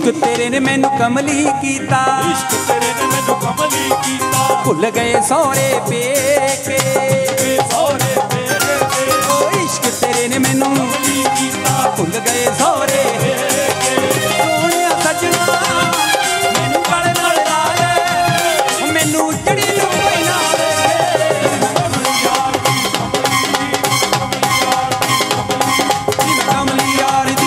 इश्क तेरे ने मैनू कमली कीता, इश्क तेरे ने मैनू कमली कीता, भुल गए सौरे पेके, सौरे पेके, ओ इश्क तेरे ने मैनू कमली कीता, भुल गए सौरे सोहणिया सजना मैनू गल नाल ला ले, मैनू उजड़ी नूं कोई ना ले। कमली यार दी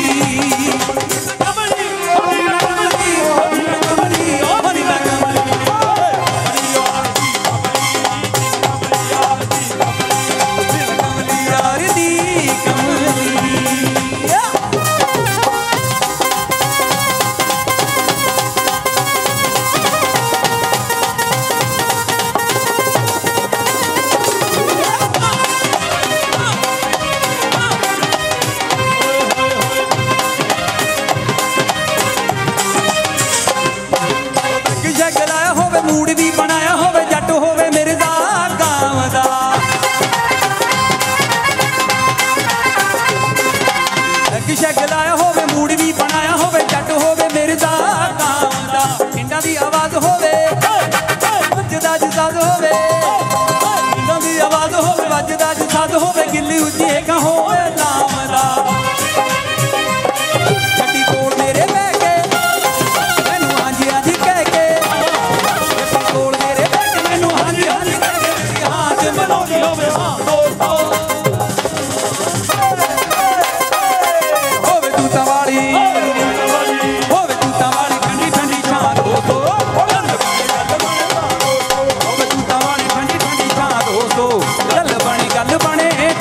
गिल्ली उची कहो नाम दा छठी कोल मेरे बह के मैनू हांजी हांजी कह के, छठी कोल मेरे बह के मैनू हांजी हांजी कह के हाथ मनाउंदी होवे हां दोस्तो होवे तूता वाली ठंडी ठंडी छां दोस्तो, होवे तूता वाली ठंडी ठंडी छां दोस्तो, गल बने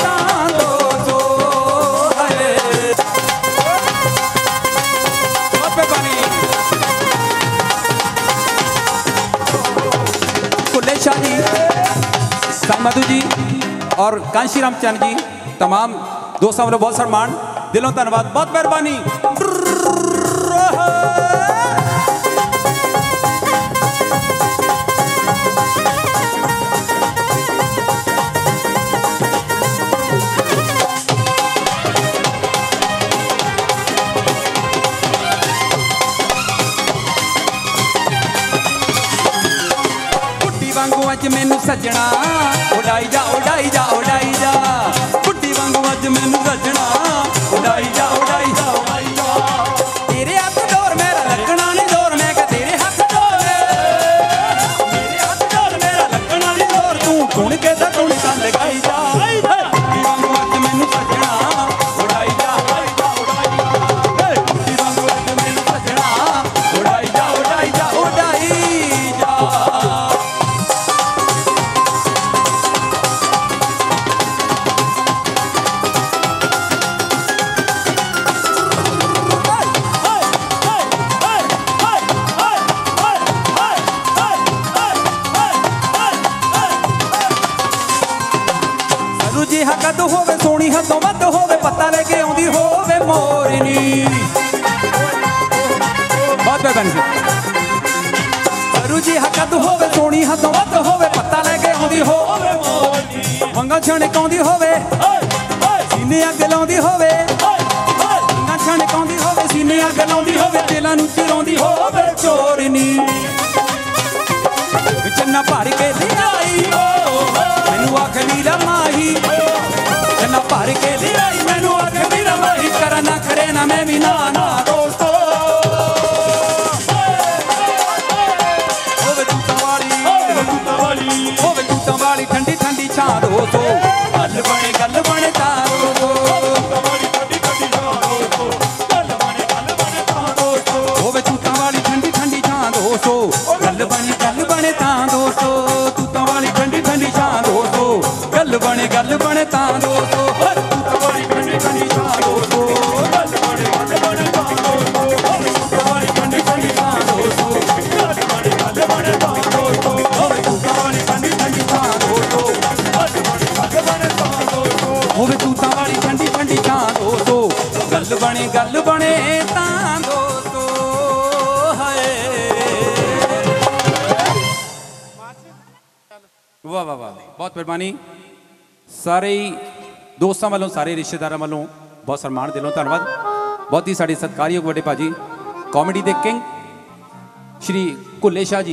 मधु जी और कांशी रामचंद जी, तमाम दोस्तों वालों बहुत सम्मान, दिलों धन्यवाद, बहुत मेहरबानी। अज मैनू सजना उड़ाई जा उड़ाई जा उड़ाई जा, बुड्ढी वांगू अज मैनू सजना उड़ाई जा उड़ाई जा उड़ाई जा, तेरे हाथ डोर मेरा लगना नहीं डोर, मैं कह तेरे हाथ डोर मेरे हाथ डोर मेरा लगना नहीं डोर, तू कुण के दा कुण सा लगाई जा, बुड्ढी वांगू अज मैनू सजना उड़ाई जा उड़ाई जा उड़ाई जा, बुड्ढी वांगू अज मैनू सजना उड़ाई जा उड़ाई जा उड़ाई जा। कद होवे सोनी हदों वध होवे, पता लेके आउंदी होवे मोरनी, बहुत बेबन जी सरू जी कद होवे सोनी हदों वध होवे, पता लेके आउंदी होवे मोरनी, मंगा छणक आउंदी होवे सीने अग लाउंदी होवे, मंगा छणक आउंदी होवे सीने अग लाउंदी होवे, दिलां नूं चिराउंदी होवे चोरनी, चन्ना भर के लियाई मैनू आख नीला माही, चन्ना भर के लियाई मैनू आख नीला माही, करा ना करे ना मैं भी ना ना दोस्तो, होवे तूता वाली ठंडी ठंडी छां दोस्तो, गल बने तारो होवे तूता वाली ठंडी ठंडी छां दोस्तो, गल बने तां दोस्तो, तूता वाली ठंडी ठंडी छां दोस्तो, गल बने तां दोस्तो, तूता वाली ठंडी ठंडी छां दोस्तो, गल बने तां दोस्तो, तूता वाली ठंडी ठंडी छां दोस्तो, गल बने तां दोस्तो, तूता वाली ठंडी ठंडी छां दोस्तो, गल बने तां दोस्तो, होवे तूता वाली ठंडी ठंडी छां दोस्तो, गल बने तां दोस्तो, हाय वाह वाह वाह, बहुत मेहरबानी सारे दोस्तों वालों, सारे रिश्तेदारों वालों बहुत सम्मान, दिलों धन्यवाद, बहुत ही साढ़े सत्कारयोग बड़े भाजी कॉमेडी के किंग श्री भुल्ले शाह जी